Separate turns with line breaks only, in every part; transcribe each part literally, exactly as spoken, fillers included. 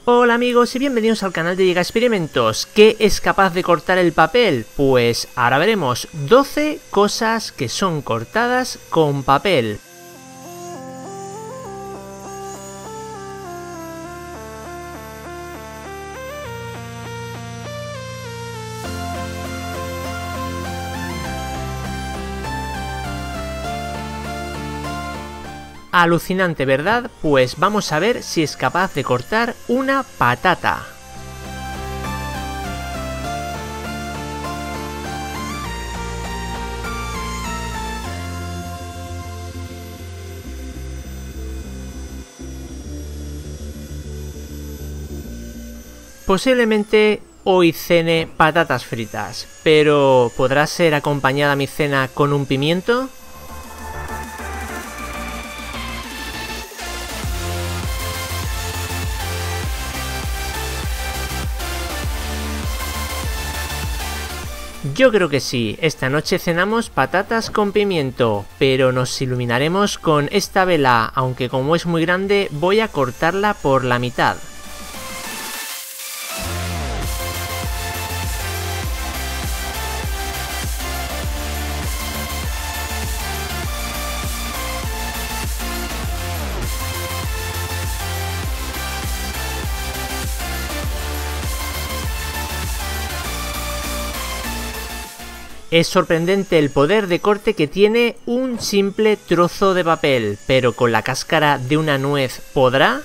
Hola amigos y bienvenidos al canal de Giga Experimentos. ¿Qué es capaz de cortar el papel? Pues ahora veremos doce cosas que son cortadas con papel. Alucinante, ¿verdad? Pues vamos a ver si es capaz de cortar una patata. Posiblemente hoy cene patatas fritas, pero ¿podrá ser acompañada mi cena con un pimiento? Yo creo que sí, esta noche cenamos patatas con pimiento, pero nos iluminaremos con esta vela, aunque como es muy grande voy a cortarla por la mitad. Es sorprendente el poder de corte que tiene un simple trozo de papel, pero con la cáscara de una nuez, ¿podrá?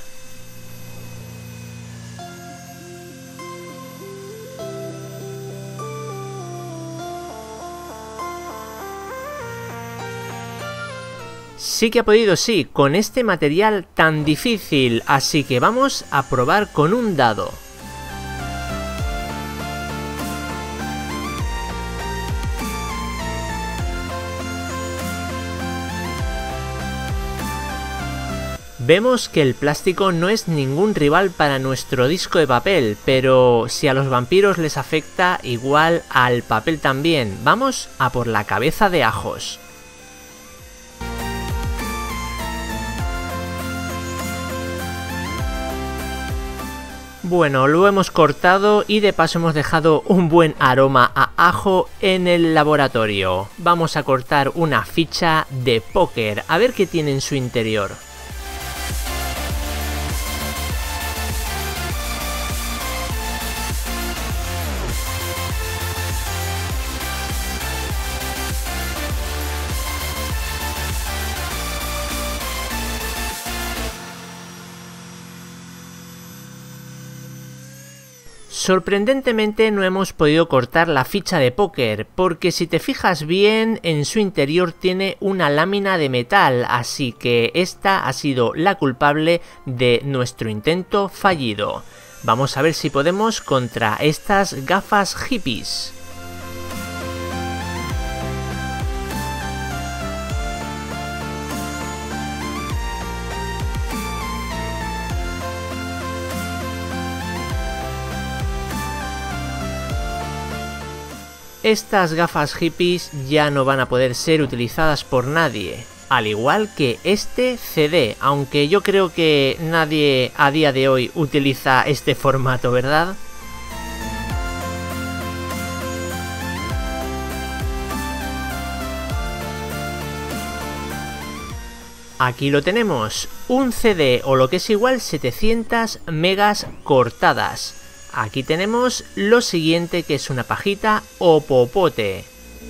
Sí que ha podido, sí, con este material tan difícil, así que vamos a probar con un dado. Vemos que el plástico no es ningún rival para nuestro disco de papel, pero si a los vampiros les afecta, igual al papel también. Vamos a por la cabeza de ajos. Bueno, lo hemos cortado y de paso hemos dejado un buen aroma a ajo en el laboratorio. Vamos a cortar una ficha de póker, a ver qué tiene en su interior. Sorprendentemente no hemos podido cortar la ficha de póker, porque si te fijas bien, en su interior tiene una lámina de metal, así que esta ha sido la culpable de nuestro intento fallido. Vamos a ver si podemos contra estas gafas hippies. Estas gafas hippies ya no van a poder ser utilizadas por nadie, al igual que este C D, aunque yo creo que nadie a día de hoy utiliza este formato, ¿verdad? Aquí lo tenemos, un C D o lo que es igual setecientas megas cortadas. Aquí tenemos lo siguiente, que es una pajita o popote.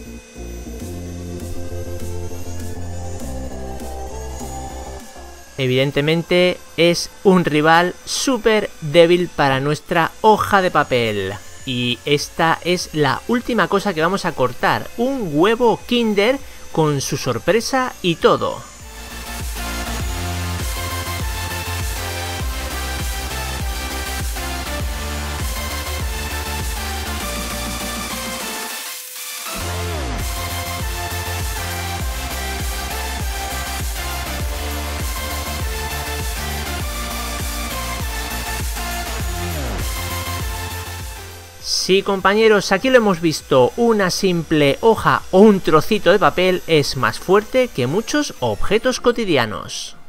Evidentemente es un rival súper débil para nuestra hoja de papel. Y esta es la última cosa que vamos a cortar, un huevo Kinder con su sorpresa y todo. Sí, compañeros, aquí lo hemos visto, una simple hoja o un trocito de papel es más fuerte que muchos objetos cotidianos.